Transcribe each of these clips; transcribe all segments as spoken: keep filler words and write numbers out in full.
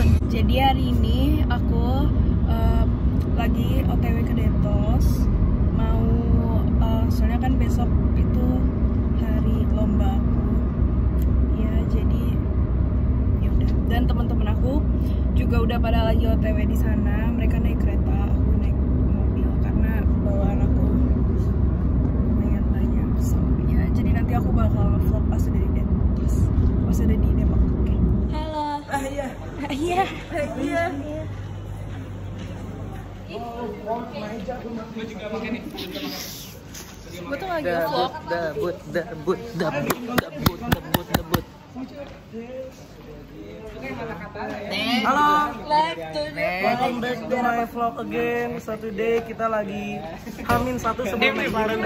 Jadi hari ini aku uh, lagi O T W ke Detos. Mau uh, soalnya kan besok itu hari lomba aku. Ya jadi ya udah. Dan teman-teman aku juga udah pada lagi O T W di sana. Mereka naik kereta, aku naik mobil karena bawaan aku lumayan banyak. So, ya jadi nanti aku bakal vlog pas udah di Detos, pas udah di Depok. Oke. Okay. Halo. Ah iya. Ah, iya. Ah, iya. Gue tuh lagi vlog. Debut, debut, debut, debut, debut, debut. Halo, welcome back to my vlog again. So today kita lagi Hamin satu sebelum lebaran.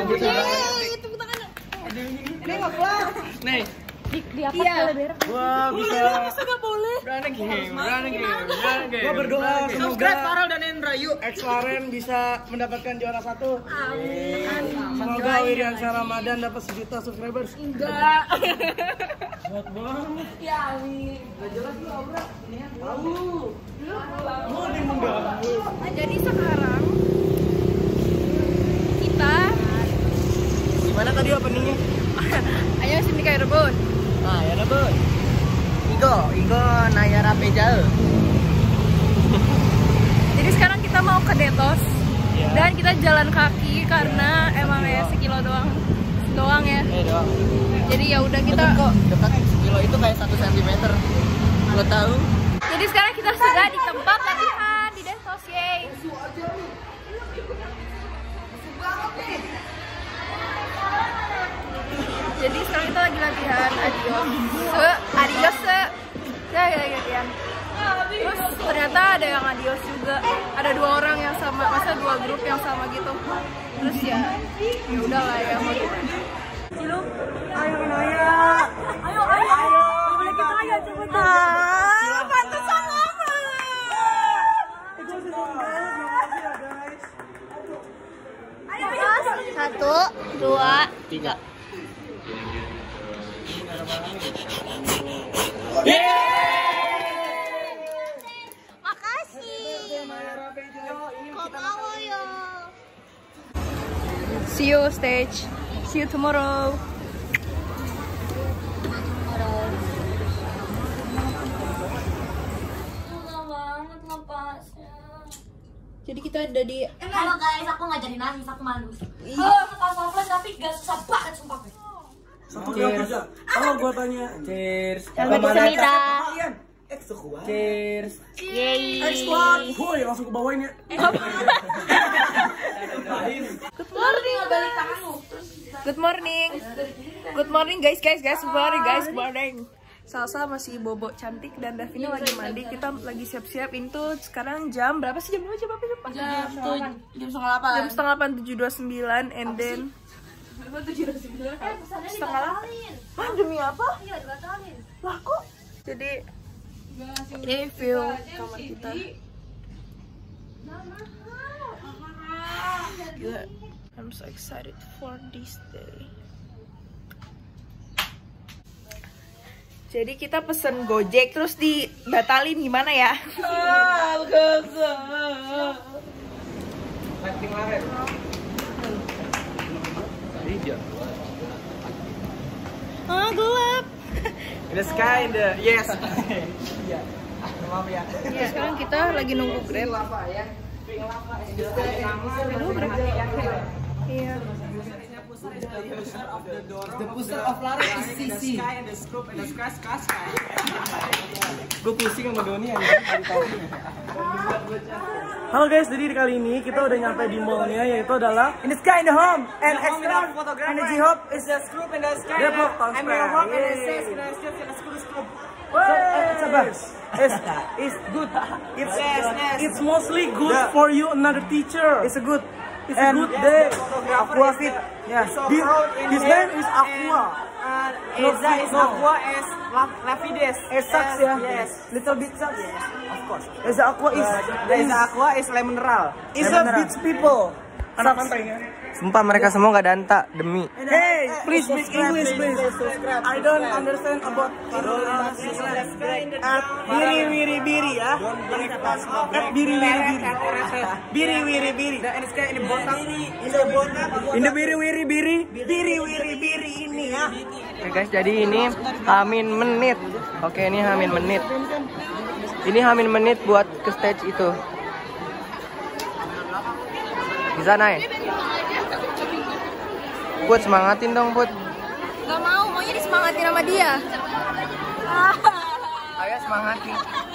Ini nggak vlog. Nih, Di, di apa iya. Wah, bisa. Masa gak boleh? Running game, running game, running game. Gua berdoa semoga Farel dan Hendra yuk X-Laren bisa mendapatkan juara satu. Amin. Semoga Wiriansyah Ramadan dapat sejuta subscribers. Enggak. Buat banget. Ya amin. Gak jelas lu Aura. Tahu. Mau di mengganggu. Nah, jadi sekarang kita Gimana tadi openingnya? ayo sini kayak rebut. Ah, ya rebut. Igo, Igo Nayara Pejal. Jadi sekarang kita mau ke Detos Ya. dan kita jalan kaki karena emang ya sekilo doang, doang ya. Eh doang. Jadi ya udah kita. Dekat kok, dekat sekilo itu kayak satu sentimeter. Lo tahu? Jadi sekarang kita sudah di tempat latihan di Detos, yeay. Jadi sekarang kita lagi latihan adios, se, adios se, ya ya latihan. Terus ternyata ada yang adios juga, ada dua orang yang sama, masa dua grup yang sama gitu. Terus ya, ya udah lah ya mau gimana. Ciluk, Ayo Naya. ayo ayo, ayo, boleh kita ayo cepetan. Ah, pantesan lama. Ayo, satu, dua, tiga. Makasih. See you stage. See you tomorrow. Jadi kita ada di. Halo guys, aku nggak jadi nangis, aku malu. Halo, aku pas tapi gak susah banget sumpah. Satu cheers. Kalau gua tanya, cheers. Selamat bersemida. Kalian X-Squad. Cheers. Yeay. X-Squad. Woi, langsung ke bawain ya. Good morning. Balik tanganmu. Good morning. Good morning guys, guys, guys. Good morning, guys. Good morning. Salsa masih bobo cantik dan Davina lagi mandi. Kita lagi siap-siap. Itu sekarang jam berapa sih? Jam berapa? Jam berapa? Jam Jam tujuh, jam setengah delapan. Jam setengah delapan, tujuh dua sembilan, and then setengah delapan. Hah, demi apa? Iya, dibatalin. Lah kok? Jadi ini view kamar kita. Gila, I'm so excited for this day. Jadi kita pesen Gojek terus dibatalin gimana ya? Lighting laren. Hijau. Ah, gelap. In the sky, in the yes. Iya. Maaf ya. Ya, sekarang kita lagi nunggu Grab. Aduh, berapa? Iya. The booster of Laren is C C. Gue pusing sama Doni ya. Halo guys, jadi kali ini kita udah nyampe di mallnya, yaitu adalah In the Sky in the Home and Extra Energy Hub is the Scoop in the Sky. Depok Town Square. I'm in the Sky in the Scoop in the Scoop Scoop. It's a best. It's it's good. It's it's mostly good for you another teacher. It's a good. It's a good day. Aqua Fit. Yeah. His name is Aqua. Uh, Eza is Aqua is Lafides. It sucks ya. Yes. Little bit sucks. Yes, of course. Eza Aqua is Eza Aqua is lemon mineral. is a beach people. anak pantainya. Sumpah mereka semua nggak danta demi. Hey, please speak English, please. I don't understand about at biri wiri biri ya. At biri wiri biri. Biri wiri biri. Ini botak. Ini biri wiri biri. Biri wiri biri ini ya. Oke guys, jadi ini hamin menit. Oke, ini hamin menit. Ini hamin menit buat ke stage itu. Bisa naik. Put, semangatin dong, Put. Gak mau, maunya disemangatin sama dia. Ayo semangatin.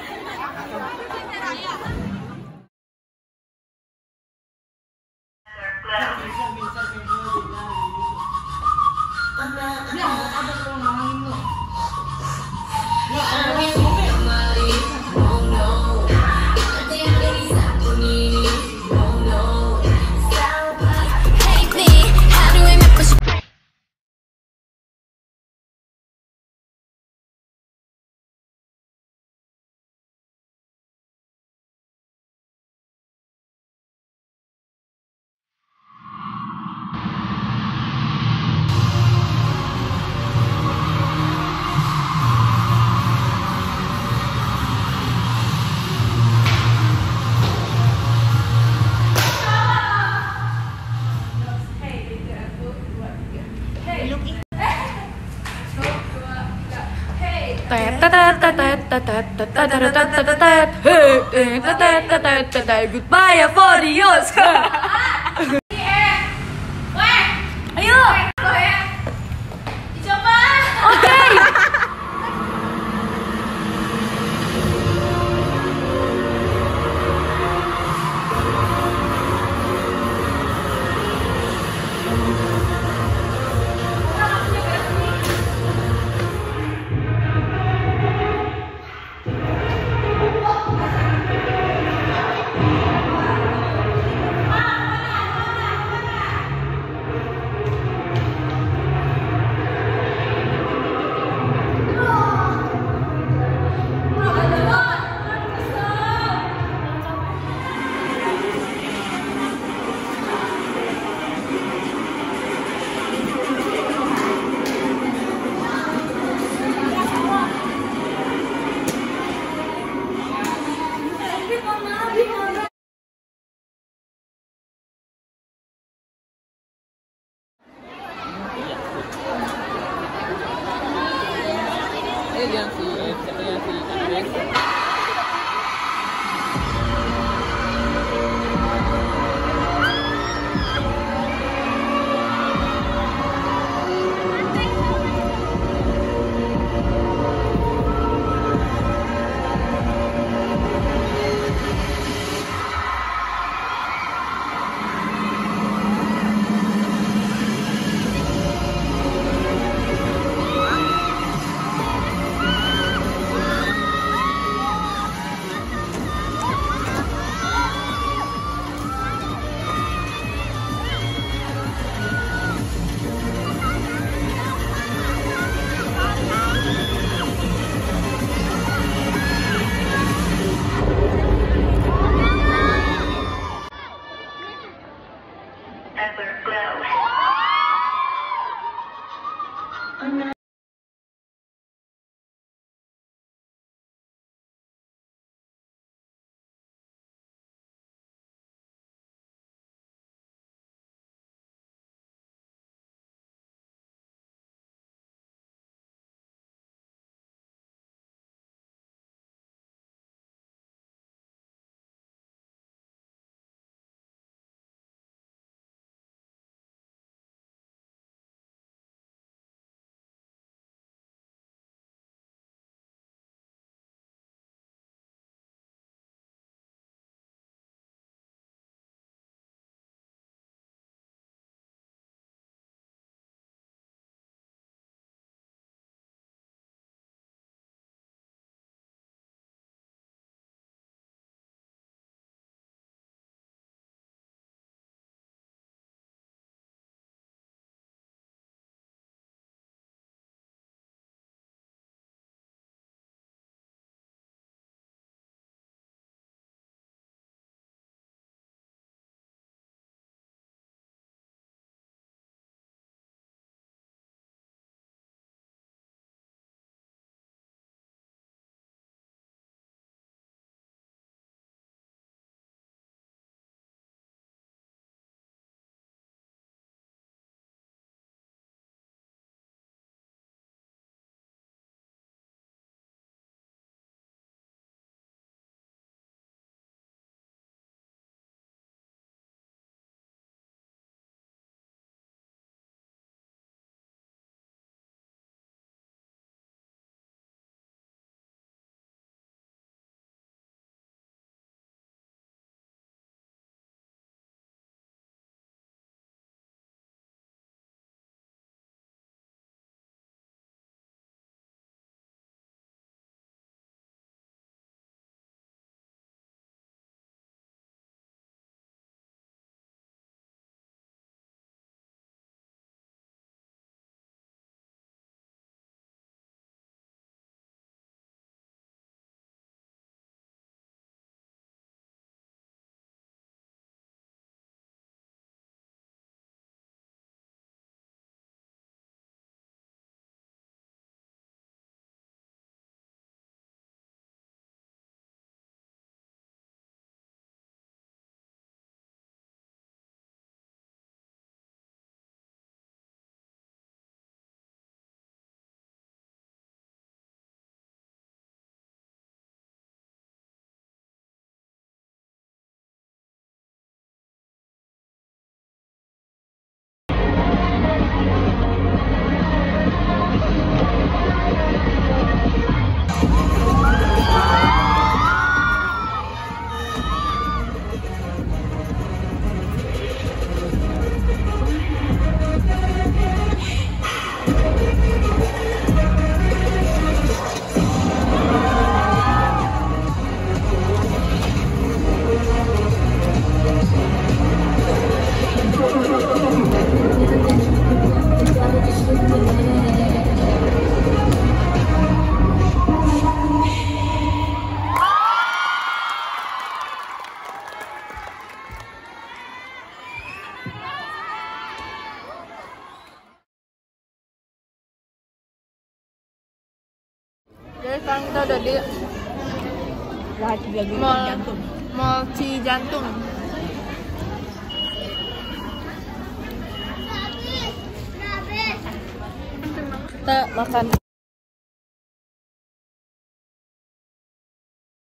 Goodbye for the Oscar. Ayo. Dicoba. Oke. ada di Mall Mall Cijantung. Kita makan